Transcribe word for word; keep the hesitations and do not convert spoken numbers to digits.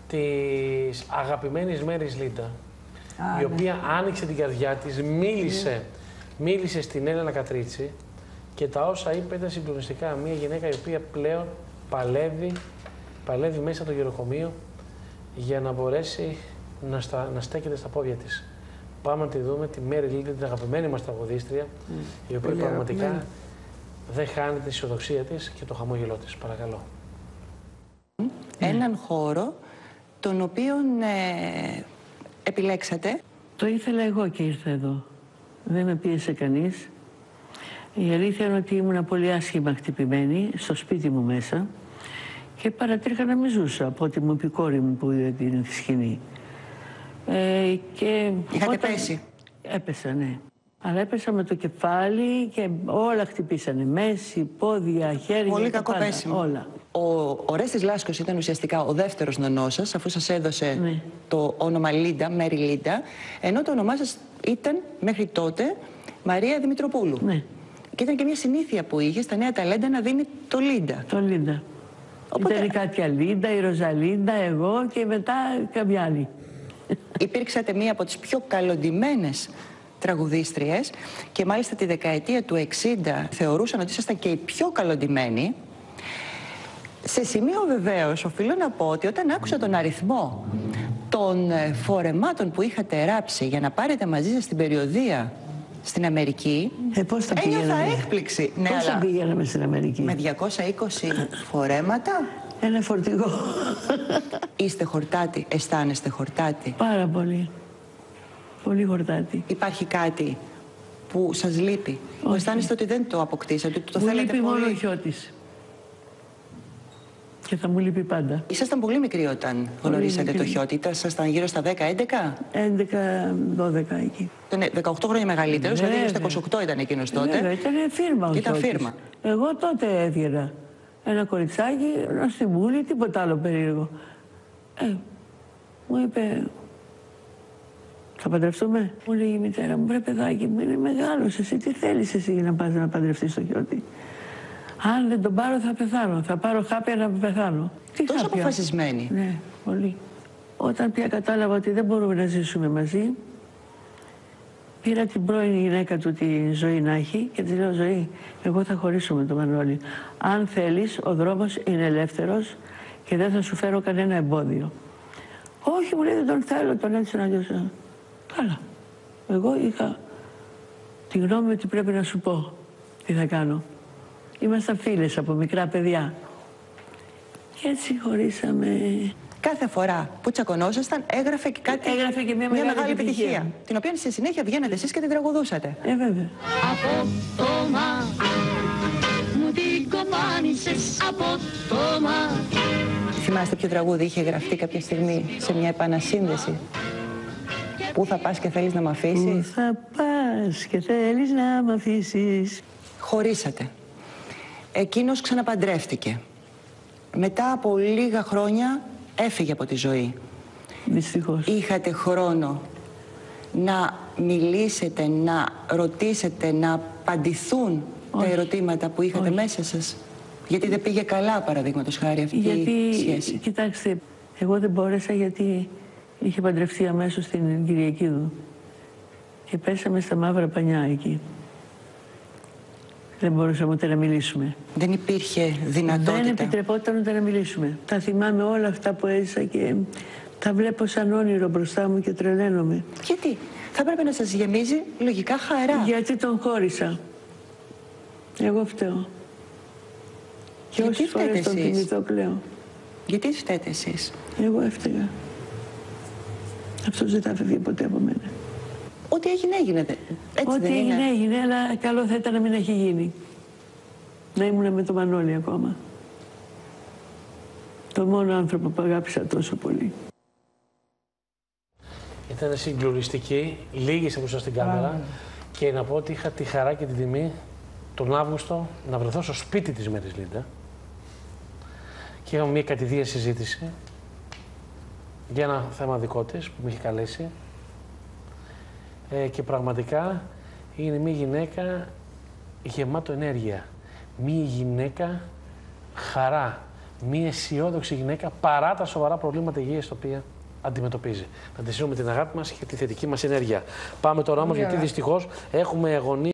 της αγαπημένης Μέρης Λίντα, Α, η οποία ναι. άνοιξε την καρδιά της, μίλησε, mm. μίλησε στην Έλενα Κατρίτσι και τα όσα είπε ήταν συγκλονιστικά. Μια γυναίκα η οποία πλέον παλεύει, παλεύει μέσα από το γεροκομείο για να μπορέσει να, στα, να στέκεται στα πόδια της. Πάμε να τη δούμε, τη Μέρη Λίντα, την αγαπημένη μας τραγουδίστρια, mm. η οποία Πολύ πραγματικά αγαπημένη. δεν χάνει την αισιοδοξία της και το χαμόγελό της. Παρακαλώ. Έναν χώρο τον οποίον ε, επιλέξατε. Το ήθελα εγώ και ήρθα εδώ. Δεν με πίεσε κανείς. Η αλήθεια είναι ότι ήμουν πολύ άσχημα χτυπημένη στο σπίτι μου μέσα και παρατήρησα να μην ζούσα από ό,τι μου είπε η κόρη μου που είδε την σκηνή. Ε, και Είχατε όταν... πέσει. Έπεσα, ναι. Αλλά έπεσα με το κεφάλι και όλα χτυπήσανε. Μέση, πόδια, χέρια. Πολύ κακό πάντα, πέσιμο. Όλα. Ο Ορέστης Λάσκος ήταν ουσιαστικά ο δεύτερος νονός σας, αφού σας έδωσε ναι. το όνομα Λίντα, Μέρη Λίντα, ενώ το όνομά σας ήταν μέχρι τότε Μαρία Δημητροπούλου. Ναι. Και ήταν και μια συνήθεια που είχε στα νέα ταλέντα να δίνει το Λίντα. Το Λίντα. Οπότε... Ήταν η Κάτια Λίντα, η Ροζαλίντα, εγώ και μετά καμιά άλλη. Υπήρξατε μία από τις πιο καλοντυμένες τραγουδίστριες και μάλιστα τη δεκαετία του εξήντα θεωρούσαν ότι ήσασταν και οι πιο καλοντυμένοι. Σε σημείο βεβαίως οφείλω να πω ότι όταν άκουσα τον αριθμό των φορεμάτων που είχατε ράψει για να πάρετε μαζί σας την περιοδεία στην Αμερική, ε, πώς θα ένιωθα έκπληξη. Ναι, πώς θα πήγαιναμε στην Αμερική? Με διακόσια είκοσι φορέματα. Ένα φορτηγό. Είστε χορτάτη, αισθάνεστε χορτάτη? Πάρα πολύ. Πολύ χορτάτη. Υπάρχει κάτι που σας λείπει, που αισθάνεστε ότι δεν το αποκτήσατε, ότι το μου θέλετε λείπει πολύ? Μόνο ο Χιώτης. Και θα μου λείπει πάντα. Ήσασταν πολύ μικροί όταν γνωρίσατε το Χιώτη. Ήσασταν γύρω στα δέκα έντεκα. έντεκα δώδεκα εκεί. Ήταν δεκαοκτώ χρόνια μεγαλύτερος, δηλαδή γύρω στα είκοσι οκτώ ήταν εκείνος τότε. Βέβαια, ήταν φίρμα ο Ήταν Χιώτης. φίρμα. Εγώ τότε έβγαινα. Ένα κοριτσάκι, ένα στιμούλι, τίποτα άλλο περίεργο. Ε, μου είπε, θα παντρευτούμε? Μου λέει η μητέρα μου, βρε παιδάκι μου, είναι μεγάλος, εσύ τι θέλεις εσύ να πας να παντρευτείς το Χιώτη? Αν δεν τον πάρω θα πεθάνω, θα πάρω χάπια να πεθάνω. Τι Τόσο χάπια? αποφασισμένη. Ναι, πολύ. Όταν πια κατάλαβα ότι δεν μπορούμε να ζήσουμε μαζί, πήρα την πρώην γυναίκα του τη Ζωή να έχει και της λέω, Ζωή, εγώ θα χωρίσω με τον Μανώλη. Αν θέλεις, ο δρόμος είναι ελεύθερος και δεν θα σου φέρω κανένα εμπόδιο. Όχι, μου λέει, δεν τον θέλω, τον έτσι να αλλιώς. Καλά. Εγώ είχα τη γνώμη ότι πρέπει να σου πω τι θα κάνω. Ήμασταν φίλες από μικρά παιδιά. Και έτσι χωρίσαμε. Κάθε φορά που τσακωνόσασταν έγραφε και κάτι. Έγραφε και μια, μια μεγάλη, μεγάλη επιτυχία. επιτυχία. Την οποία στη συνέχεια βγαίνατε εσείς και την τραγουδούσατε. Ε, βέβαια. Απότομα μου την κομμάνισες, απότομα. Θυμάστε ποιο τραγούδι είχε γραφτεί κάποια στιγμή σε μια επανασύνδεση? Πού θα πας και θέλεις να μ' αφήσεις? Πού θα πας και θέλεις να μ' αφήσεις? Χωρίσατε. Εκείνος ξαναπαντρεύτηκε. Μετά από λίγα χρόνια έφυγε από τη ζωή. Δυστυχώς. Είχατε χρόνο να μιλήσετε, να ρωτήσετε, να απαντηθούν τα ερωτήματα που είχατε Όχι. μέσα σας? Γιατί δεν πήγε καλά, παραδείγματος χάρη, αυτή γιατί, η σχέση? Κοιτάξτε, εγώ δεν μπόρεσα γιατί είχε παντρευτεί αμέσως στην Κυριακίδου. Και πέσαμε στα μαύρα πανιά εκεί. Δεν μπορούσαμε ούτε να μιλήσουμε. Δεν υπήρχε δυνατότητα. Δεν επιτρεπόταν ούτε να μιλήσουμε. Τα θυμάμαι όλα αυτά που έζησα και τα βλέπω σαν όνειρο μπροστά μου και τρελαίνομαι. Γιατί? Θα έπρεπε να σας γεμίζει λογικά χαρά. Γιατί τον χώρισα. Εγώ φταίω. Και όσες φορές τον θυμηθώ κλαίω. Γιατί φταίτε εσείς? Εγώ έφταιγα. Αυτός δεν θα φεύγει ποτέ από μένα. Ό,τι έγινε έγινε. Έτσι Ό,τι δεν έγινε είναι? έγινε, αλλά καλό θα ήταν να μην έχει γίνει. Να ήμουν με το Μανώλη ακόμα. Το μόνο άνθρωπο που αγάπησα τόσο πολύ. Ήταν συγκλονιστική, λίγησε μπροστά στην κάμερα και να πω ότι είχα τη χαρά και την τιμή τον Αύγουστο να βρεθώ στο σπίτι της Μέρης Λίντα και είχαμε μια κατηδία συζήτηση για ένα θέμα δικό της που με είχε καλέσει ε, και πραγματικά είναι μια γυναίκα γεμάτο ενέργεια, μια γυναίκα χαρά, Μια αισιόδοξη γυναίκα παρά τα σοβαρά προβλήματα υγείας τα οποία αντιμετωπίζει. Να τη στείλουμε την αγάπη μας και τη θετική μας ενέργεια. Πάμε τώρα όμως, γιατί δυστυχώς έχουμε αγωνία.